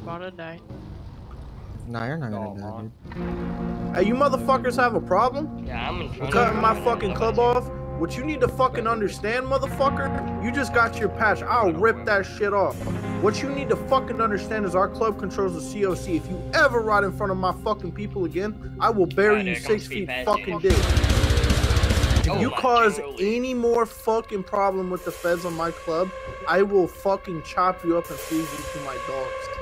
About to die. Nah, you're not gonna die, dude. Hey, you motherfuckers have a problem? Yeah, I'm in front Cutting of my fucking club off? What you need to fucking understand, motherfucker, you just got your patch. I'll rip that shit off. What you need to fucking understand is our club controls the COC. If you ever ride in front of my fucking people again, I will bury you 6 feet fucking deep. If you cause any more fucking problem with the feds on my club, I will fucking chop you up and feed you to my dogs.